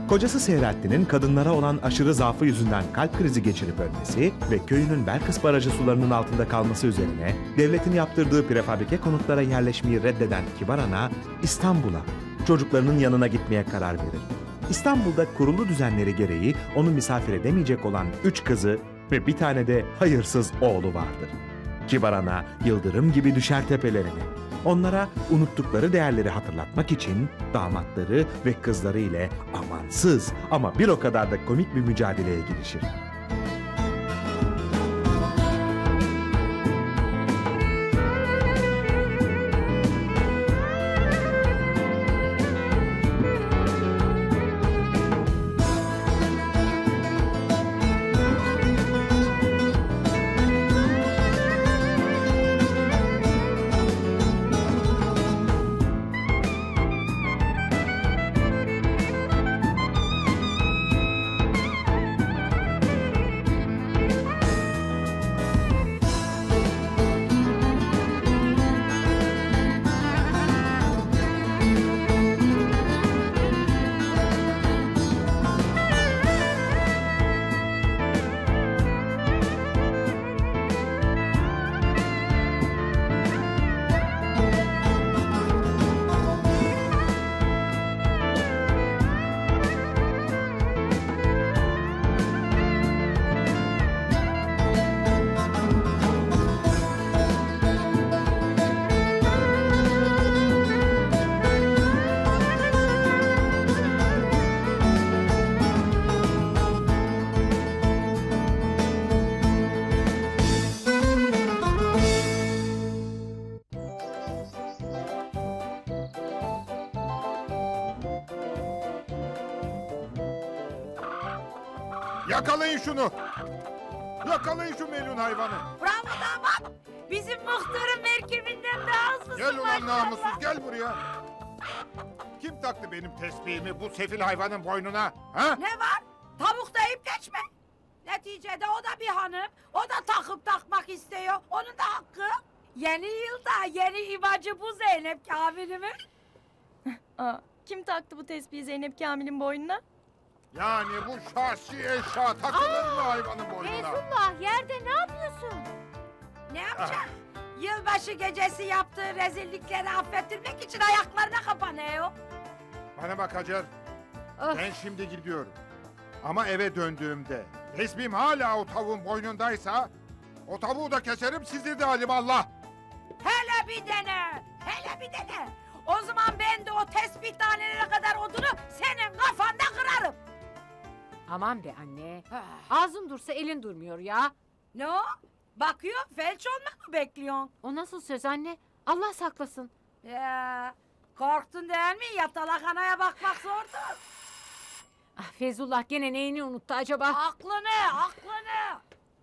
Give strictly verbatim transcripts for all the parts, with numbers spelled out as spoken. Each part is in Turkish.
Kocası Seyrettin'in kadınlara olan aşırı zaafı yüzünden kalp krizi geçirip ölmesi ve köyünün Belkıs Barajı sularının altında kalması üzerine devletin yaptırdığı prefabrike konutlara yerleşmeyi reddeden Kibar Ana İstanbul'a, çocuklarının yanına gitmeye karar verir. İstanbul'da kurulu düzenleri gereği onu misafir edemeyecek olan üç kızı ve bir tane de hayırsız oğlu vardır. Kibar Ana yıldırım gibi düşer tepelerine. Onlara unuttukları değerleri hatırlatmak için damatları ve kızları ile amansız ama bir o kadar da komik bir mücadeleye girişir. Yakalayın şunu! Yakalayın şu melun hayvanı! Bravo damat! Bizim muhtarın merkebinden daha hızlısın. Gel ulan namussuz, gel buraya! Kim taktı benim tesbihimi bu sefil hayvanın boynuna? Ha? Ne var? Tavuk deyip geçme. Neticede o da bir hanım. O da takıp takmak istiyor. Onun da hakkı. Yeni yılda yeni imacı bu Zeynep Kamil'imin. Aa, kim taktı bu tesbihi Zeynep Kamil'in boynuna? Yani bu şahsi eşya takılır mı hayvanın boynuna? Feyzullah, yerde ne yapıyorsun? Ne yapacak? Yılbaşı gecesi yaptığı rezillikleri affettirmek için ayaklarına kapanıyor. Bana bak Hacer, Of. ben şimdi gidiyorum. Ama eve döndüğümde tesbihim hala o tavuğun boynundaysa o tavuğu da keserim, sizi de alimallah. Hele bir dene, hele bir dene. O zaman ben de o tespih tanelerine kadar odunu senin kafanda kırarım. Aman be anne. Ağzın dursa elin durmuyor ya. Ne o? Bakıyor, felç olmak mı bekliyorsun? O nasıl söz anne? Allah saklasın. Ya, korktun değil mi? Yatalak anaya bakmak zordur. Ah, Feyzullah gene neyini unuttu acaba? Aklını, aklını.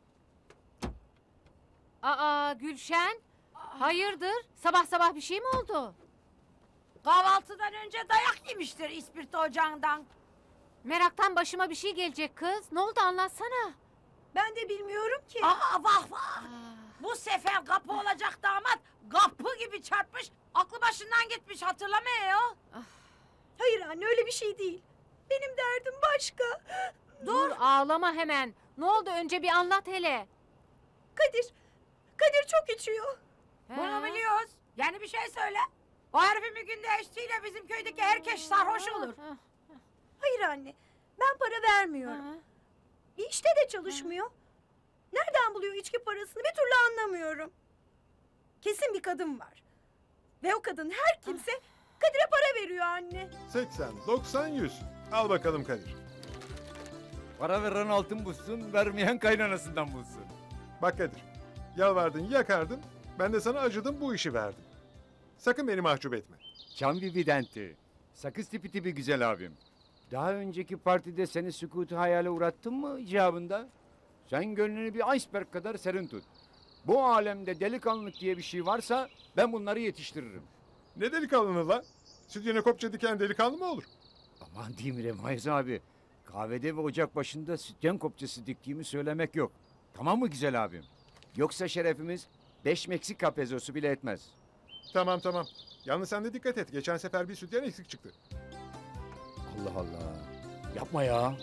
Aa Gülşen. Hayırdır? Sabah sabah bir şey mi oldu? Kahvaltıdan önce dayak yemiştir ispirto ocağından. Meraktan başıma bir şey gelecek kız. Ne oldu anlatsana. Ben de bilmiyorum ki. Aa vah vah. Bu sefer kapı olacak damat kapı gibi çarpmış. Aklı başından gitmiş, hatırlamıyor. Ah. Hayır anne, öyle bir şey değil. Benim derdim başka. Dur. Dur ağlama hemen. Ne oldu önce bir anlat hele. Kadir. Kadir çok içiyor. He. Bunu biliyoruz. Yani bir şey söyle. O herifin bir günde içtiğiyle bizim köydeki herkes sarhoş olur. Hayır anne, ben para vermiyorum. Ha. Bir işte de çalışmıyor. Nereden buluyor içki parasını bir türlü anlamıyorum. Kesin bir kadın var. Ve o kadın her kimse Kadir'e para veriyor anne. seksen, doksan, yüz. Al bakalım Kadir. Para veren altın bulsun, vermeyen kaynanasından bulsun. Bak Kadir, yalvardın, yakardın. Ben de sana acıdım, bu işi verdim. Sakın beni mahcup etme. Çam bibidenti. Sakız tipi tipi güzel abim. Daha önceki partide seni sükutu hayale uğrattım mı icabında? Sen gönlünü bir iceberg kadar serin tut. Bu alemde delikanlılık diye bir şey varsa ben bunları yetiştiririm. Ne delikanlı la? Sütyene kopça diken delikanlı mı olur? Aman diyeyim Remaiz abi. Kahvede ve ocak başında sütyen kopçası diktiğimi söylemek yok. Tamam mı güzel abim? Yoksa şerefimiz beş Meksika pezosu bile etmez. Tamam tamam. Yalnız sen de dikkat et. Geçen sefer bir sütyen eksik çıktı. Allah Allah. Yapma ya.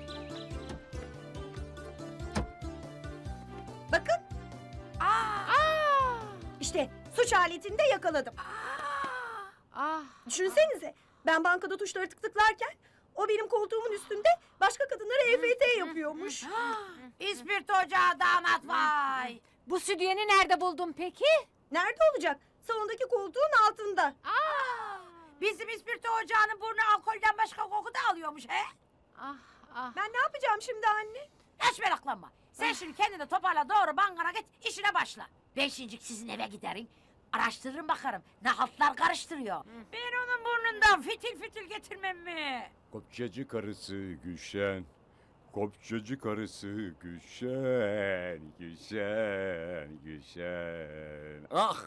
Bakın Aa! işte suç aletini de yakaladım. Ah. Düşünsenize ben bankada tuşları tık tıklarken o benim koltuğumun üstünde başka kadınlara E F T yapıyormuş. İspirto ocağı damat vay. Bu sütyeni nerede buldun peki? Nerede olacak? Salondaki koltuğun altında. Aa! Bizim ispirto ocağının burnu alkolden başka koku da alıyormuş he? Ah ah. Ben ne yapacağım şimdi anne? Hiç meraklanma. Sen şimdi kendini toparla doğru bankana git işine başla. Ben şimdi sizin eve giderim. Araştırırım bakarım ne haltlar karıştırıyor. Ben onun burnundan fitil fitil getirmem mi? Kopçacı karısı Gülşen. Kopçacı karısı Gülşen. Gülşen. Gülşen. Ah!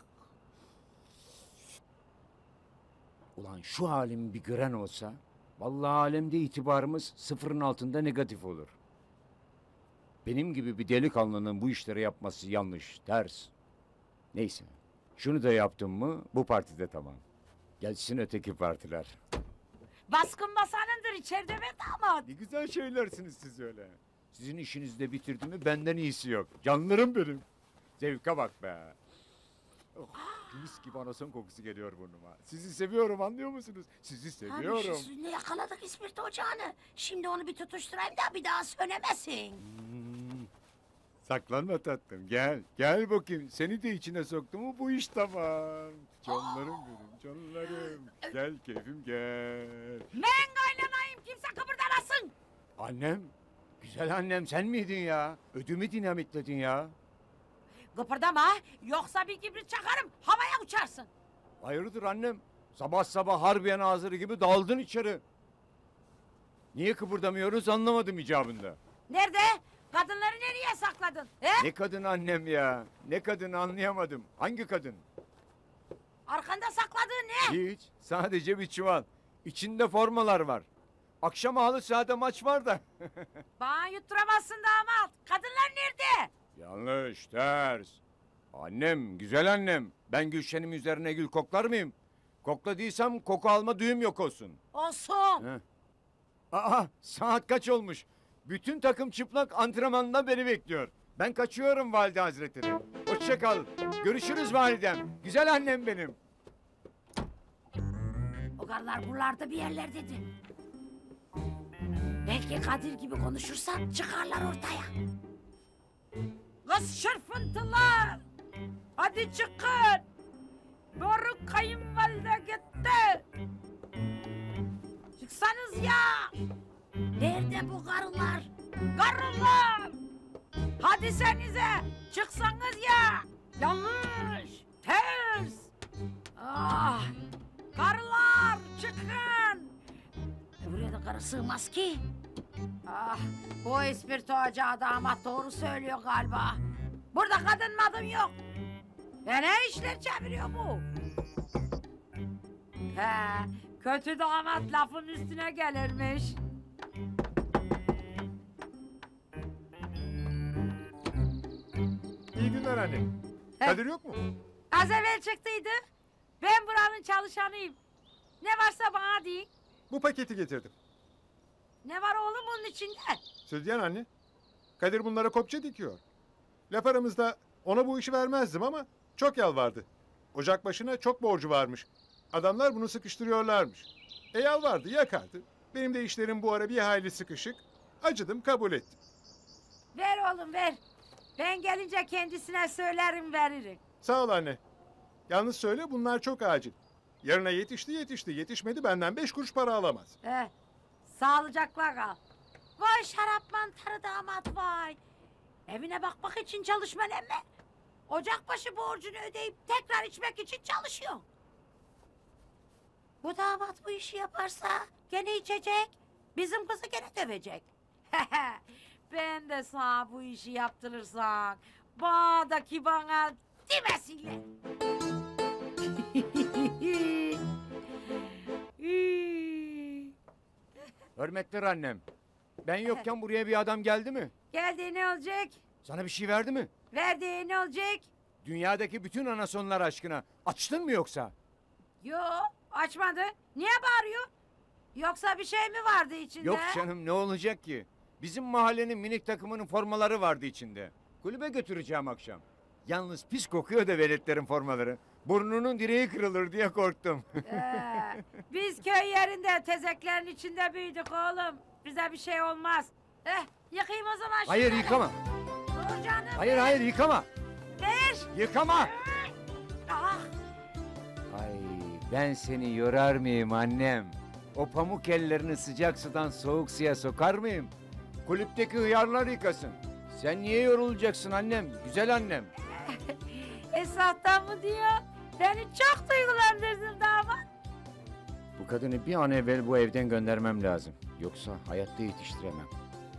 Ulan şu halim bir gören olsa, vallahi alemde itibarımız sıfırın altında negatif olur. Benim gibi bir delikanlının bu işleri yapması yanlış, ters. Neyse, şunu da yaptım mı bu partide tamam. Gelsin öteki partiler. Baskın basanındır içeride be damat. Ne güzel şeylersiniz siz öyle. Sizin işinizi de bitirdi mi benden iyisi yok. Canlarım benim. Zevka bak be. Oh, mis gibi anason kokusu geliyor burnuma. Sizi seviyorum anlıyor musunuz? Sizi seviyorum. Abi üstünde yakaladık ispirto ocağını. Şimdi onu bir tutuşturayım da bir daha sönemesin. Hmm. Saklanma tatlım gel. Gel bakayım. Seni de içine soktu mu bu iş tamam. Canlarım benim canlarım. Gel keyfim gel. Ben kaylanayım kimse kıpırdamasın. Annem. Güzel annem sen miydin ya? Ödümü dinamitledin ya. Kıpırdama yoksa bir kibrit çakarım havaya uçarsın. Hayırdır annem? Sabah sabah harbiyen ağzırı gibi daldın içeri. Niye kıpırdamıyoruz anlamadım icabında. Nerede? Kadınları nereye sakladın? He? Ne kadın annem ya? Ne kadın anlayamadım. Hangi kadın? Arkanda sakladığın ne? Hiç. Sadece bir çuval. İçinde formalar var. Akşam halı sahada maç var da. Bana yutturamazsın damat. Kadınlar nerede? Yanlış, ters. Annem, güzel annem. Ben Gülşen'im üzerine gül koklar mıyım? Kokladıysam koku alma düğüm yok olsun. Olsun. Heh. Aa, saat kaç olmuş? Bütün takım çıplak antrenmanda beni bekliyor. Ben kaçıyorum valide hazretleri. Hoşça kal. Görüşürüz validem. Güzel annem benim. O karılar buralarda bir yerlerdedir. Belki Kadir gibi konuşursan çıkarlar ortaya. Kız şırfıntılar! Hadi çıkın! Doğru kayınvalide gitti! Çıksanız ya! Nerede bu karılar? Karılar! Hadi senize! Çıksanız ya! Yanlış! Ters! Ah! Karılar çıkın! E buraya da karı sığmaz ki. Ah, bu ispirto ocağı damat doğru söylüyor galiba. Burada kadın madın yok. Ya ne işler çeviriyor bu? He, kötü damat lafın üstüne gelirmiş. İyi günler anne. Kadir yok mu? Az evvel çıktıydı. Ben buranın çalışanıyım. Ne varsa bana deyin. Bu paketi getirdim. Ne var oğlum bunun içinde? Südyen anne. Kadir bunlara kopça dikiyor. Laf aramızda ona bu işi vermezdim ama çok yalvardı. Ocak başına çok borcu varmış. Adamlar bunu sıkıştırıyorlarmış. E yalvardı, yakardı. Benim de işlerim bu ara bir hayli sıkışık. Acıdım, kabul ettim. Ver oğlum ver. Ben gelince kendisine söylerim veririm. Sağ ol anne. Yalnız söyle bunlar çok acil. Yarına yetişti yetişti. Yetişmedi benden beş kuruş para alamaz. Eh, sağlıcakla kal. Vay şarap mantarı damat vay. Evine bakmak için çalışman emme. Ocakbaşı borcunu ödeyip tekrar içmek için çalışıyor. Bu damat bu işi yaparsa gene içecek. Bizim kızı gene dövecek. Ben de sana bu işi yaptırırsan bağdaki bana demesinler. Hürmetli annem. Ben yokken buraya bir adam geldi mi? Geldi ne olacak? Sana bir şey verdi mi? Verdi ne olacak? Dünyadaki bütün anasonlar aşkına. Açtın mı yoksa? Yo açmadı. Niye bağırıyor? Yoksa bir şey mi vardı içinde? Yok canım, ne olacak ki? Bizim mahallenin minik takımının formaları vardı içinde. Kulübe götüreceğim akşam. Yalnız pis kokuyor da veletlerin formaları. Burnunun direği kırılır diye korktum. Ee, biz köy yerinde tezeklerin içinde büyüdük oğlum. Bize bir şey olmaz. Eh, yıkayayım o zaman Hayır, şunları. yıkama. Dur canım. Hayır hayır, yıkama. Ver. Yıkama. Ah, Ay, ben seni yorar mıyım annem? O pamuk ellerini sıcak sudan soğuk suya sokar mıyım? Kulüpteki hıyarlar yıkasın. Sen niye yorulacaksın annem? Güzel annem. Esat'tan mı diyor? Beni çok duygulandırdın damat. Bu kadını bir an evvel bu evden göndermem lazım. Yoksa hayatta yetiştiremem.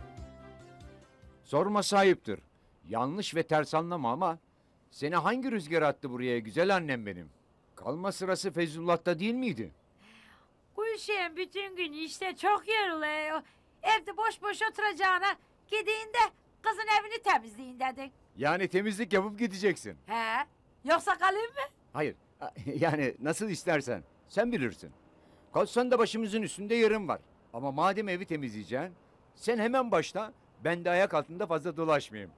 Sorma ayıptır. Yanlış ve ters anlama ama seni hangi rüzgar attı buraya güzel annem benim? Kalma sırası Feyzullah'ta değil miydi? Gülşen bütün gün işte çok yoruluyor. Evde boş boş oturacağına gidin de kızın evini temizleyin dedin. Yani temizlik yapıp gideceksin. He? Yoksa kalayım mı? Hayır. Yani nasıl istersen. Sen bilirsin. Kalsan da başımızın üstünde yerim var. Ama madem evi temizleyeceksin, sen hemen başla. Ben de ayak altında fazla dolaşmayayım.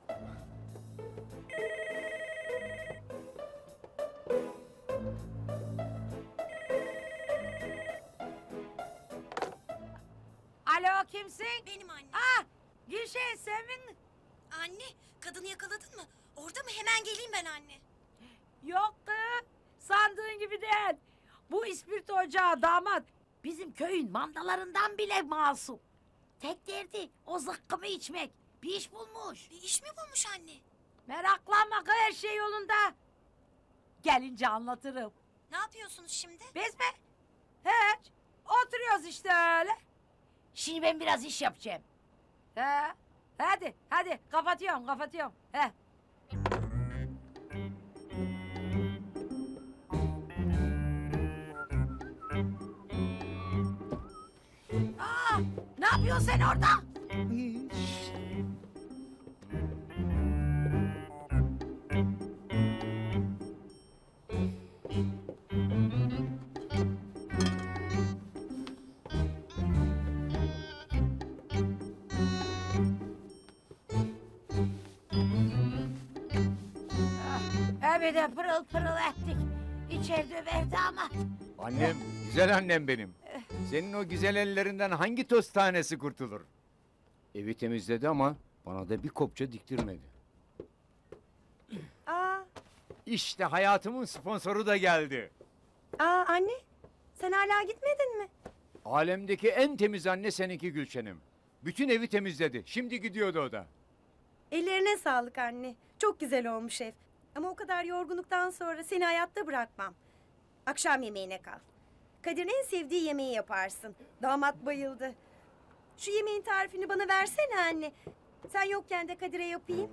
Alo kimsin? Benim anne. Ah Gülşen sen mi? Anne, kadını yakaladın mı? Orada mı? Hemen geleyim ben anne. Yok kız. Sandığın gibi değil. Bu ispirto ocağı damat bizim köyün mandalarından bile masum. Tek derdi o zıkkımı içmek. Bir iş bulmuş. Bir iş mi bulmuş anne? Meraklanma kız, her şey yolunda. Gelince anlatırım. Ne yapıyorsunuz şimdi? Biz mi? Hiç. Oturuyoruz işte öyle. Şimdi ben biraz iş yapacağım. He. Hadi hadi kapatıyorum kapatıyorum. He. Aa, ne yapıyorsun sen orada? Eve de pırıl pırıl ettik. İçeride verdi ama. Annem, güzel annem benim. Senin o güzel ellerinden hangi toz tanesi kurtulur? Evi temizledi ama bana da bir kopça diktirmedi. Aa, İşte hayatımın sponsoru da geldi. aa anne, sen hala gitmedin mi? Alemdeki en temiz anne seninki Gülşen'im. Bütün evi temizledi. Şimdi gidiyordu o da. Ellerine sağlık anne. Çok güzel olmuş ev. Ama o kadar yorgunluktan sonra seni hayatta bırakmam. Akşam yemeğine kal. Kadir'in en sevdiği yemeği yaparsın. Damat bayıldı. Şu yemeğin tarifini bana versene anne. Sen yokken de Kadir'e yapayım.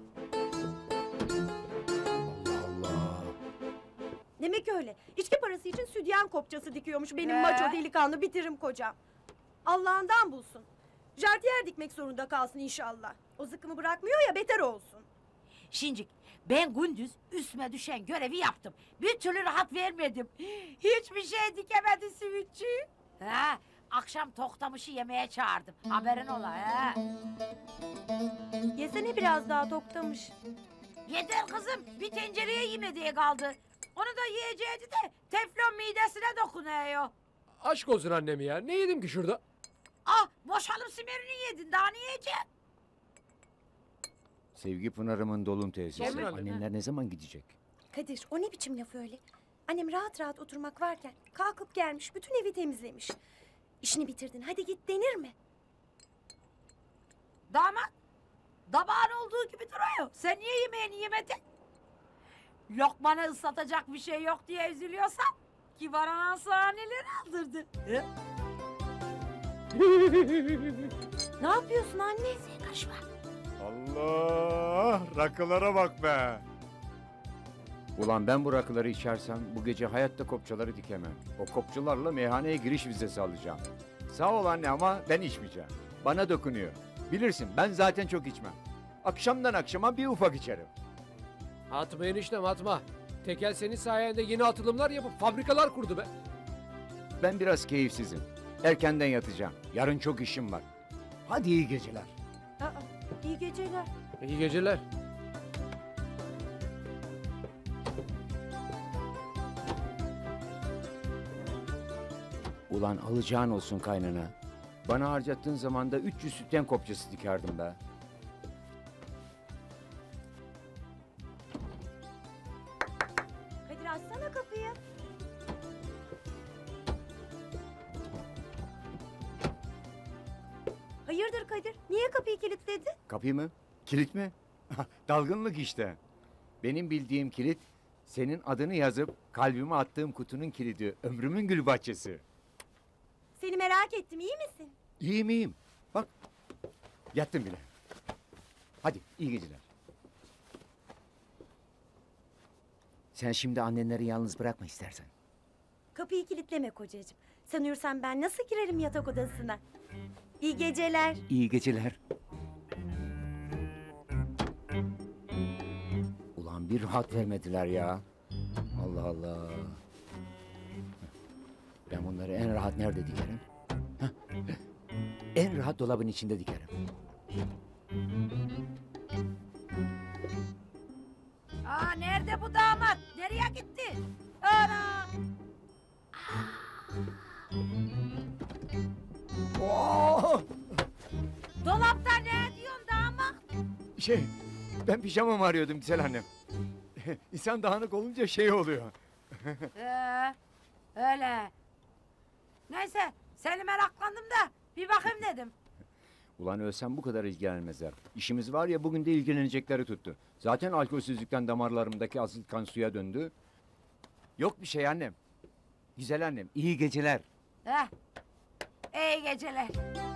Allah Allah. Demek öyle. İçki parası için südyen kopçası dikiyormuş benim Ee? maço delikanlı bitirim kocam. Allah'ından bulsun. Jartiyer dikmek zorunda kalsın inşallah. O zıkkımı bırakmıyor ya, beter olsun. Şincik ben gündüz üstüme düşen görevi yaptım. Bir türlü rahat vermedim. Hiçbir şey dikemedi simitçi. Ha, akşam toktamışı yemeğe çağırdım. Haberin ola ha. Yesene biraz daha toktamış. Yeter kızım, bir tencereye yemediği kaldı. Onu da yiyeceğiydi de teflon midesine dokunuyor. Aşk olsun annemi ya. Ne yedim ki şurada? Ah, boşalıp simerini yedin, daha ne yiyeceksin? Sevgi Pınar'ımın Dolun teyzesi. Sorun anne. Annenler ne zaman gidecek? Kadir, o ne biçim laf öyle? Annem rahat rahat oturmak varken kalkıp gelmiş, bütün evi temizlemiş. İşini bitirdin, hadi git denir mi? Damat, dabağın olduğu gibi duruyor. Sen niye yemeğini yemedin? Lokmanı ıslatacak bir şey yok diye üzülüyorsan... ...Kibar anan sana neler aldırdı. Hı? Ne yapıyorsun anne? Sen karışma. Allah! Rakılara bak be! Ulan ben bu rakıları içersem bu gece hayatta kopçaları dikemem. O kopçalarla meyhaneye giriş vizesi alacağım. Sağ ol anne ama ben içmeyeceğim. Bana dokunuyor. Bilirsin ben zaten çok içmem. Akşamdan akşama bir ufak içerim. Atma eniştem atma. Tekel senin sayende yeni atılımlar yapıp fabrikalar kurdu be. Ben biraz keyifsizim. Erkenden yatacağım. Yarın çok işim var. Hadi iyi geceler. Aa, iyi geceler. İyi geceler. Ulan alacağın olsun kaynana. Bana harcattığın zamanda üç yüz sütten kopçası dikerdim be. Kadir açsana kapıyı. Hayırdır Kadir? Niye kapıyı kilitledin? Kapıyı mı? Kilit mi? Dalgınlık işte. Benim bildiğim kilit senin adını yazıp kalbime attığım kutunun kilidi. Ömrümün gül bahçesi. Seni merak ettim, iyi misin? İyiyim iyiyim. Bak yattım bile. Hadi iyi geceler. Sen şimdi annenleri yalnız bırakma istersen. Kapıyı kilitleme kocacığım. Sen uyursan ben nasıl girerim yatak odasına? İyi geceler. İyi geceler. Ulan bir rahat vermediler ya. Allah Allah. Ben bunları en rahat nerede dikerim? Hah. En rahat dolabın içinde dikerim. Aa, nerede bu damat? Nereye gitti? Ana! Oo! Dolapta ne diyorsun damat? Şey, ben pijamamı arıyordum güzel annem. İnsan dağınık olunca şey oluyor. Ee, öyle. Neyse, seni meraklandım da bir bakayım dedim. Ulan ölsem bu kadar ilgilenmezler. İşimiz var ya bugün de ilgilenecekleri tuttu. Zaten alkolsüzlükten damarlarımdaki asıl kan suya döndü. Yok bir şey annem. Güzel annem, iyi geceler. Heh. İyi geceler.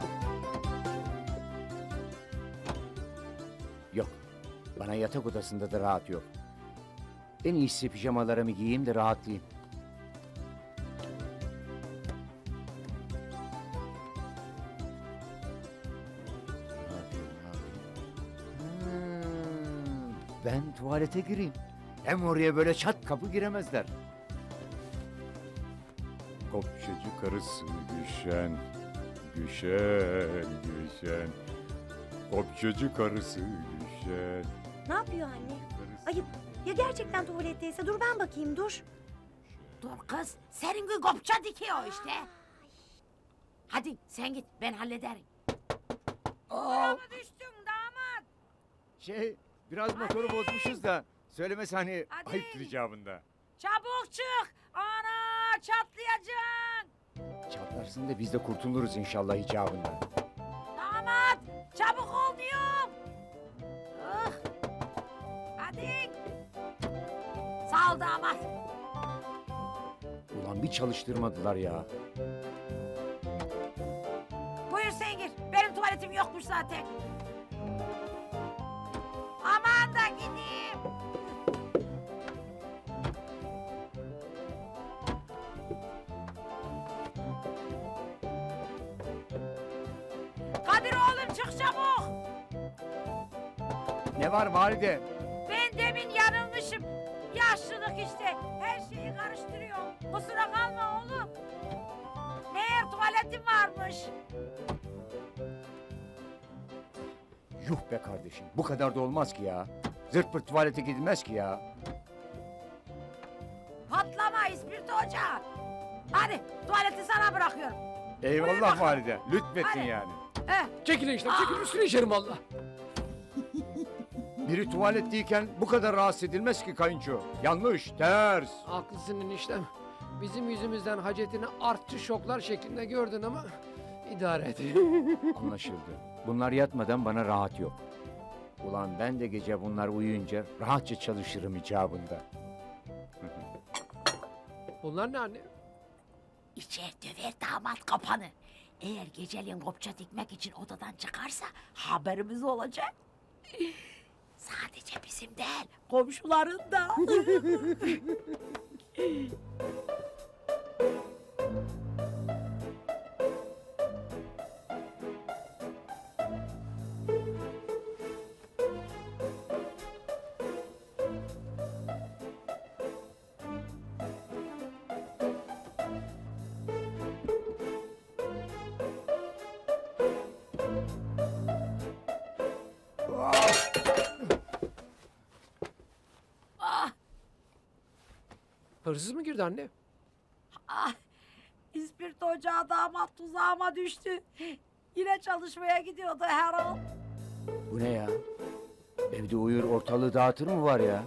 Yok, bana yatak odasında da rahat yok. En iyisi pijamalarımı giyeyim de rahatlayayım. Ne yapayım, ne yapayım? Hmm, ben tuvalete gireyim. Hem oraya böyle çat kapı giremezler. Kopçacı karısı Gülşen, Gülşen, Gülşen. Kopçacı karısı Gülşen. Ne yapıyor anne? Ayıp. Ya gerçekten tuvaletteyse dur ben bakayım dur. Dur kız, senin gün kopça dikiyor işte. Hadi sen git, ben hallederim. Buraya mı düştün damat? Şey, biraz motoru bozmuşuz da söylemesi hani Hadi. ayıptır icabında. Çabuk çık. Ana, çatlayacaksın. Çatlarsın da biz de kurtuluruz inşallah icabında. Damat, çabuk ol diyorum. Ah. Hadi. Sağ ol damat. Ulan bir çalıştırmadılar ya. Buyur sen gir. Benim tuvaletim yokmuş zaten. Aman da gideyim. Kadir oğlum çık çabuk. Ne var valide? Ben demin yanılmışım. Yaşlılık işte. Her şeyi karıştırıyor. Kusura kalma oğlum. Meğer tuvaletim varmış. Yuh be kardeşim, bu kadar da olmaz ki ya. Zırt pırt tuvalete gidilmez ki ya. Patlama İspirto Hoca. Hadi tuvaleti sana bırakıyorum. Buyur Eyvallah bakalım. valide, lütfettin Hadi. yani. Heh. Çekil eniştem çekil üstüne içerim valla. Biri tuvaletteyken bu kadar rahatsız edilmez ki kayınço. Yanlış, ters. Haklısın eniştem. Bizim yüzümüzden hacetini artçı şoklar şeklinde gördün ama idare et. Anlaşıldı. Bunlar yatmadan bana rahat yok. Ulan ben de gece bunlar uyuyunca rahatça çalışırım icabında. Bunlar ne anne? İçer döver damat kapanı. Eğer geceliğin kopça dikmek için odadan çıkarsa haberimiz olacak. Sadece bizim değil, komşuların da. Ah, Hırsız mı girdi anne? ah. İspirto ocağı damat tuzağıma düştü. Yine çalışmaya gidiyordu herhal. Bu ne ya? Evde uyur ortalığı dağıtır mı var ya?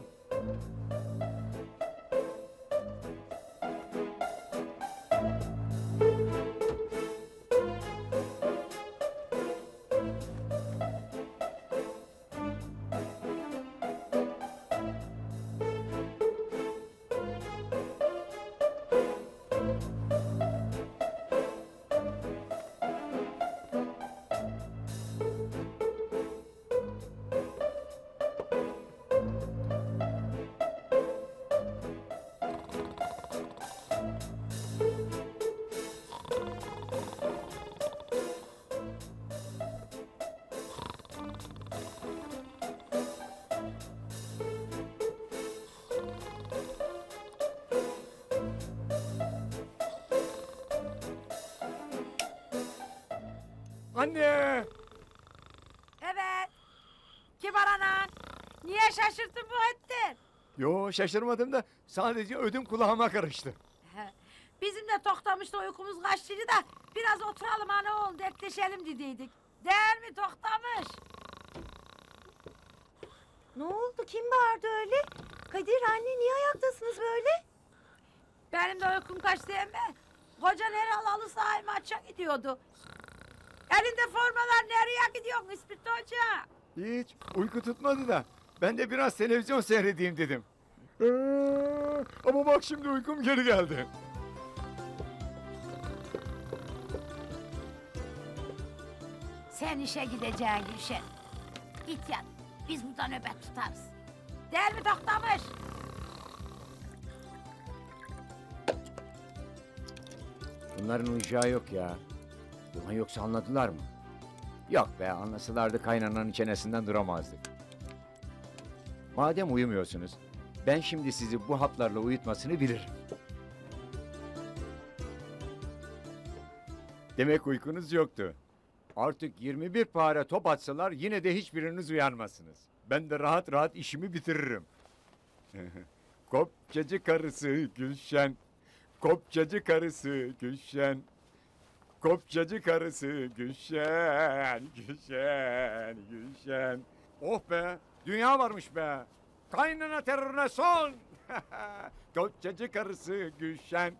Anne! Evet. Kibar anan. Niye şaşırttın bu ettin? Yo şaşırmadım da sadece ödüm kulağıma karıştı. Bizim de Toktamış'ta uykumuz kaçtıydı da biraz oturalım ana oğul dertleşelim dediydik. Değil mi Toktamış? Ne oldu? Kim bağırdı öyle? Kadir anne niye ayaktasınız böyle? Benim de uykum kaçtı emme. Kocan herhal halı sahaya maça gidiyordu. Elinde formalar nereye gidiyorsun İspirto Hoca? Hiç uyku tutmadı da ben de biraz televizyon seyredeyim dedim. Ee, ama bak şimdi uykum geri geldi. Sen işe gideceksin Gülşen. Git yat. Biz burada nöbet tutarız. Değil mi Toktamış? Bunların uyacağı yok ya. Ulan yoksa anladılar mı? Yok be, anlasalardı kaynananın çenesinden duramazdık. Madem uyumuyorsunuz, ben şimdi sizi bu haplarla uyutmasını bilirim. Demek uykunuz yoktu. Artık yirmi bir pare top atsalar yine de hiçbiriniz uyanmazsınız. Ben de rahat rahat işimi bitiririm. Kopçacı karısı Gülşen, kopçacı karısı Gülşen, kopçacı karısı Gülşen, Gülşen, Gülşen. Oh be, dünya varmış be. Kaynana terörüne son. Kopçacı karısı Gülşen.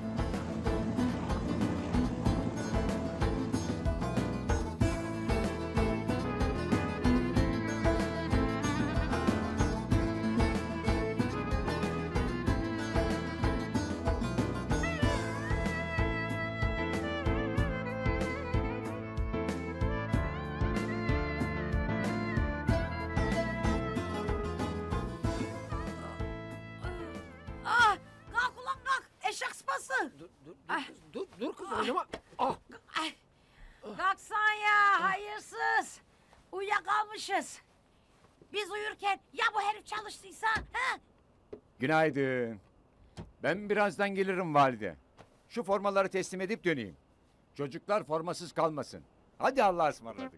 Ah, kalk ulan kalk. Eşek sıpası. Dur, dur, Ay. dur, dur, dur kız oynama. Ah, Ay, kalksan ya hayırsız. Uyuyakalmışız. Biz uyurken ya bu herif çalıştıysa? Ha? Günaydın. Ben birazdan gelirim valide. Şu formaları teslim edip döneyim. Çocuklar formasız kalmasın. Hadi Allah'a ısmarladık.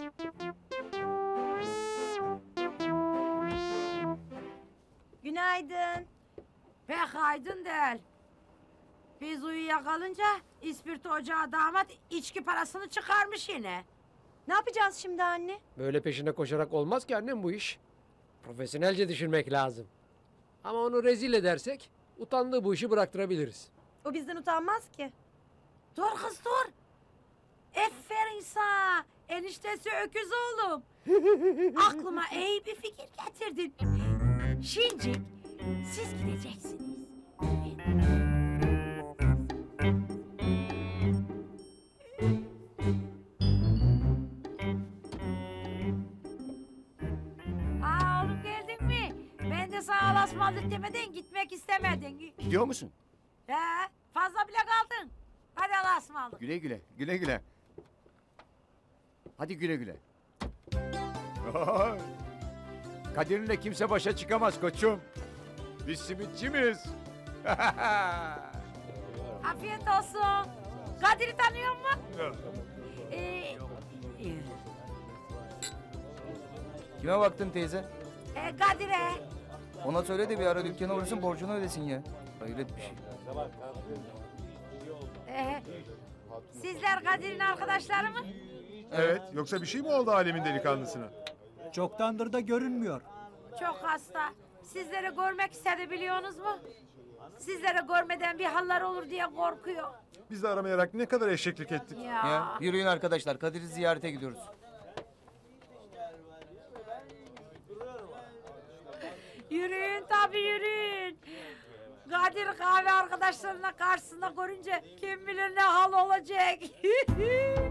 Günaydın. Pek aydın değil. Biz uyuyakalınca İspirto Ocağı damat içki parasını çıkarmış yine. Ne yapacağız şimdi anne? böyle peşine koşarak olmaz ki annem bu iş. Profesyonelce düşünmek lazım. Ama onu rezil edersek utandığı bu işi bıraktırabiliriz. O bizden utanmaz ki. Dur kız dur. Aferin sana. Eniştesi öküz oğlum. Aklıma iyi bir fikir getirdin. Şimdi siz gideceksiniz. Aa oğlum geldin mi? Ben de sana alasmalık demeden gitmek istemedin. Gidiyor musun? He, fazla bile kaldın. Hadi Allah'a ısmarladık. Güle güle, güle güle. Hadi güle güle. Ay, Kadir'inle kimse başa çıkamaz koçum. Biz simitçi miyiz? Afiyet olsun. Kadir'i tanıyor musun? Ee, e, Kime baktın teyze? E, Kadir'e. Ona söyle de bir ara dükkana uğrasın borcunu ödesin ya. Hayret bir şey. E, sizler Kadir'in arkadaşları mı? Evet. Yoksa bir şey mi oldu alemin delikanlısına? Çoktandır da görünmüyor. Çok hasta. Sizleri görmek istedi biliyorsunuz mu? Sizleri görmeden bir hallar olur diye korkuyor. Biz de aramayarak ne kadar eşeklik ettik. Ya. Ya yürüyün arkadaşlar, Kadir'i ziyarete gidiyoruz. Yürüyün tabii yürüyün. Kadir kahve arkadaşlarına karşısında görünce kim bilir ne hal olacak.